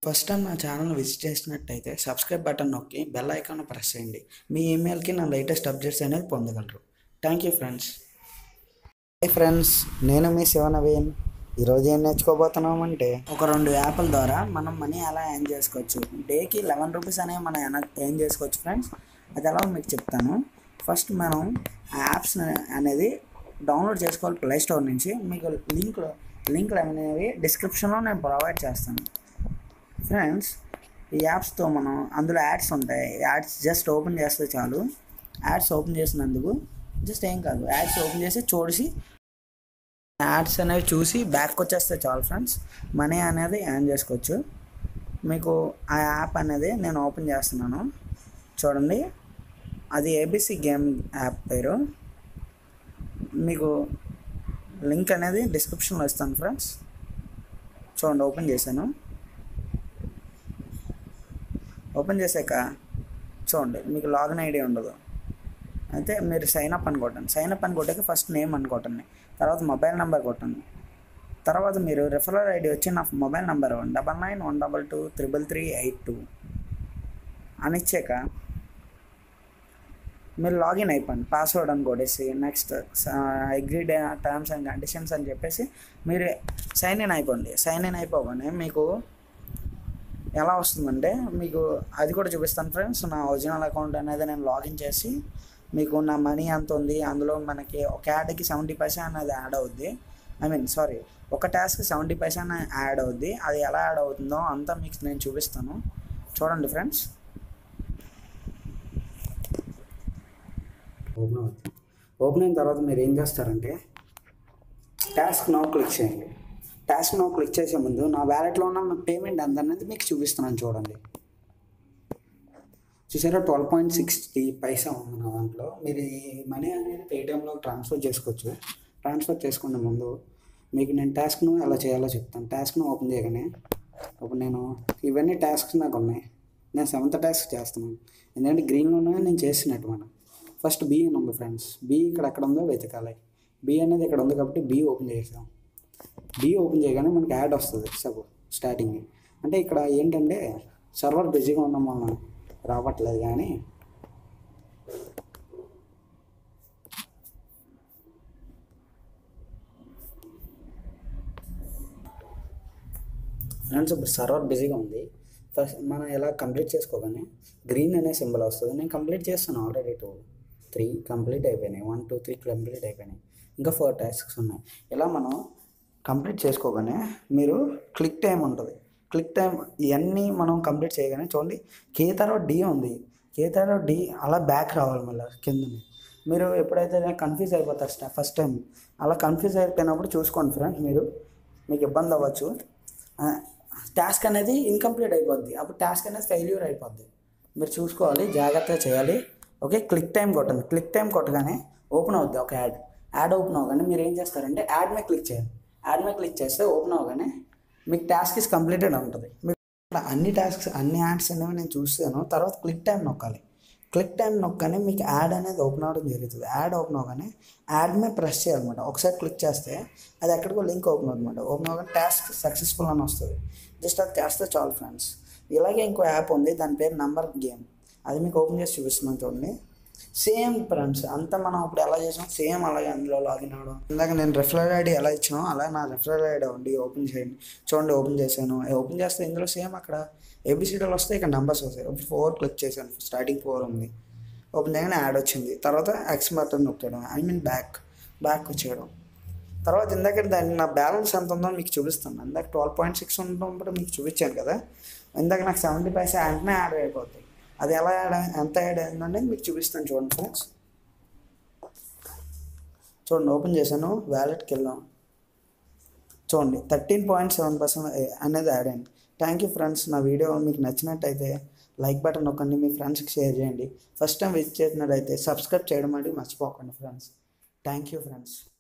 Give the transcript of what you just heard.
First time నా channel visit చేసినట్టయితే subscribe button నొక్కి బెల్ ఐకాన్ ప్రెస్ చేయండి. మీ ఈమెయిల్కి నా లేటెస్ట్ అప్డేట్స్ అనేది పొందగలరు. Thank you friends. Hi friends, నేను మీ శివనవీన్. ఈరోజు ఏం నేర్చుకోబోతున్నామంటే ఒక 2 యాప్ల ద్వారా మనం మనీ ఎలా ఎర్న్ చేసుకోవచ్చు. డేకి 11 రూపీస్ అనేవి మనం ఎర్న్ చేసుకోవచ్చు ఫ్రెండ్స్. అది ఎలా మీకు చెప్తాను. ఫస్ట్ మనం ఆ యాప్స్ అనేది డౌన్లోడ్ చేసుకోవాలి ప్లే స్టోర్ నుంచి. మీకు లింక్లు అనేవి డిస్క్రిప్షన్లో నేను ప్రొవైడ్ చేస్తాను ఫ్రెండ్స్. ఈ యాప్స్తో మనం అందులో యాడ్స్ ఉంటాయి. యాడ్స్ జస్ట్ ఓపెన్ చేస్తే చాలు. యాడ్స్ ఓపెన్ చేసినందుకు జస్ట్ ఏం కాదు, యాడ్స్ ఓపెన్ చేసి చూసి యాడ్స్ అనేవి చూసి బ్యాక్ వచ్చేస్తే చాలు ఫ్రెండ్స్. మనీ అనేది ఎర్న్ చేసుకోవచ్చు. మీకు ఆ యాప్ అనేది నేను ఓపెన్ చేస్తున్నాను చూడండి. అది ఏబీసీ గేమ్ యాప్ పేరు. మీకు లింక్ అనేది డిస్క్రిప్షన్లో ఇస్తాను ఫ్రెండ్స్. చూడండి, ఓపెన్ చేశాను. ఓపెన్ చేశాక చూడండి, మీకు లాగిన్ ఐడి ఉండదు. అయితే మీరు సైన్ అప్ అని కొట్టండి. సైన్ అప్ అని కొట్టాక ఫస్ట్ నేమ్ అని కొట్టండి, తర్వాత మొబైల్ నెంబర్ కొట్టండి. తర్వాత మీరు రిఫరల్ ఐడి వచ్చి నా మొబైల్ నెంబర్ 999122338382 అని ఇచ్చాక మీరు లాగిన్ అయిపోండి. పాస్వర్డ్ అని కొట్టేసి next agree terms and conditions అని చెప్పేసి మీరు సైన్ ఇన్ అయిపోండి. సైన్ ఇన్ అయిపోగానే మీకు ఎలా వస్తుందంటే మీకు అది కూడా చూపిస్తాను ఫ్రెండ్స్. నా ఒరిజినల్ అకౌంట్ అనేది నేను లాగిన్ చేసి మీకు నా మనీ ఎంత ఉంది, అందులో మనకి ఒక యాడ్కి 70% అనేది యాడ్ అవుద్ది. ఒక టాస్క్ 70% యాడ్ అవుద్ది. అది ఎలా యాడ్ అవుతుందో అంతా మీకు నేను చూపిస్తాను. చూడండి ఫ్రెండ్స్. ఓపెన్ అయిన తర్వాత మీరు ఏం చేస్తారంటే టాస్క్ నౌ క్లిక్ చేయండి. టాస్క్ నౌ క్లిక్ చేసే ముందు నా వ్యాలెట్లో ఉన్న పేమెంట్ ఎంత అనేది మీకు చూపిస్తున్నాను చూడండి. చూసారా, 12.60 ఉంది నా దాంట్లో. మీరు ఈ మనీ అనేది పేటిఎంలో ట్రాన్స్ఫర్ చేసుకోవచ్చు. ట్రాన్స్ఫర్ చేసుకునే ముందు మీకు నేను టాస్క్ను ఎలా చేయాలో చెప్తాను. టాస్క్ను ఓపెన్ చేయగానే నేను ఇవన్నీ టాస్క్స్ నాకు ఉన్నాయి. నేను 7th టాస్క్ చేస్తున్నాను. ఎందుకంటే గ్రీన్లో ఉన్నాయి, నేను చేసినట్టు మనం. ఫస్ట్ బి అని ఉంది ఫ్రెండ్స్. బి ఇక్కడ ఎక్కడ ఉందో వెతకాలి. బి అనేది ఇక్కడ ఉంది కాబట్టి బి ఓపెన్ చేసాం. బి ఓపెన్ చేయగానే మనకి యాడ్ వస్తుంది స్టార్టింగ్. అంటే ఇక్కడ ఏంటంటే సర్వర్ బిజీగా ఉన్నాం వలన రావట్లేదు. కానీ ఫ్రెండ్స్ ఇప్పుడు సర్వర్ బిజీగా ఉంది. ఫస్ట్ మనం ఎలా కంప్లీట్ చేసుకోగానే గ్రీన్ అనే సింబల్ వస్తుంది. నేను కంప్లీట్ చేస్తాను ఆల్రెడీ. 3 కంప్లీట్ అయిపోయినాయి. 1 2 3 కంప్లీట్ అయిపోయినాయి. ఇంకా 4 టాస్క్స్ ఉన్నాయి. ఇలా మనం కంప్లీట్ చేసుకోగానే మీరు క్లిక్ టైం ఉంటుంది. క్లిక్ టైం ఇవన్నీ మనం కంప్లీట్ చేయగానే చూడండి, కే తర్వాత డి ఉంది. కే తర్వాత డి అలా బ్యాక్ రావాలి మళ్ళీ కిందని. మీరు ఎప్పుడైతే కన్ఫ్యూజ్ అయిపోతారు ఫస్ట్ టైం, అలా కన్ఫ్యూజ్ అయిపోయినప్పుడు చూసుకోండి ఫ్రెండ్స్. మీకు ఇబ్బంది అవ్వచ్చు. టాస్క్ అనేది ఇన్కంప్లీట్ అయిపోద్ది. అప్పుడు టాస్క్ అనేది ఫెయిల్యూర్ అయిపోద్ది. మీరు చూసుకోవాలి, జాగ్రత్తగా చేయాలి. ఓకే, క్లిక్ టైం కొట్టండి. క్లిక్ టైం కొట్టగానే ఓపెన్ అవుద్ది ఒక యాడ్ ఓపెన్ అవగానే మీరు ఏం చేస్తారంటే యాడ్ మీద క్లిక్ చేయాలి. యాడ్ మీద క్లిక్ చేస్తే ఓపెన్ అవగానే మీకు టాస్క్ ఇస్ కంప్లీటెడ్ ఉంటుంది. మీకు అన్ని యాడ్స్ అనేవి నేను చూస్తాను. తర్వాత క్లిక్ టైం నొక్కాలి. క్లిక్ టైం నొక్కగానే మీకు యాడ్ అనేది ఓపెన్ అవ్వడం జరుగుతుంది. యాడ్ ఓపెన్ అవగానే యాడ్ మీద ప్రెస్ చేయాలన్నమాట. ఒకసారి క్లిక్ చేస్తే అది ఎక్కడికో లింక్ ఓపెన్ అవుతుందన్నమాట. ఓపెన్ అవగానే టాస్క్ సక్సెస్ఫుల్ అని వస్తుంది. జస్ట్ అది చేస్తే చాలు ఫ్రెండ్స్. ఇలాగే ఇంకో యాప్ ఉంది, దాని పేరు నంబర్ గేమ్. అది మీకు ఓపెన్ చేసి చూపిస్తున్నాను చూడండి. సేమ్ ఫ్రెండ్స్ అంతా మనం ఇప్పుడు ఎలా చేసాం సేమ్ అలాగే అందులో లాగిన్ అవ్వడం. ఇందాక నేను రెఫరల్ ఐడి ఎలా ఇచ్చానో అలా నా రెఫరల్ ఐడి ఉంది. ఓపెన్ చేయండి. చూడండి, ఓపెన్ చేశాను. ఓపెన్ చేస్తే ఇందులో సేమ్ అక్కడ ఏబిసిడీలు వస్తాయి, ఇక్కడ నెంబర్స్ వస్తాయి. ఇప్పుడు 4 క్లిక్ చేశాను. స్టార్టింగ్ 4 ఉంది. ఓపెన్ చేయగానే యాడ్ వచ్చింది. తర్వాత ఎక్స్ బటన్ నొక్కడం, బ్యాక్ వచ్చేయడం. తర్వాత ఇందాక దాన్ని నా బ్యాలెన్స్ ఎంత ఉందో మీకు చూపిస్తాను. ఇందాక 12.6 ఉన్నప్పుడు మీకు చూపించాను కదా. ఇందాక నాకు 70% వెంటనే యాడ్ అయిపోతాయి. అది ఎలా ఎంత యాడ్ అయిందంటే మీకు చూపిస్తాను చూడండి ఫ్రెండ్స్. చూడండి, ఓపెన్ చేశాను. వ్యాలెట్కి వెళ్ళాం. చూడండి 13.7% అనేది యాడ్ అయింది. Thank you friends. నా వీడియో మీకు నచ్చినట్టయితే లైక్ బటన్ నొక్కండి, మీ ఫ్రెండ్స్కి షేర్ చేయండి. ఫస్ట్ టైం విజిట్ చేసినట్టయితే సబ్స్క్రైబ్ చేయడం అంటే మర్చిపోకండి ఫ్రెండ్స్. Thank you friends.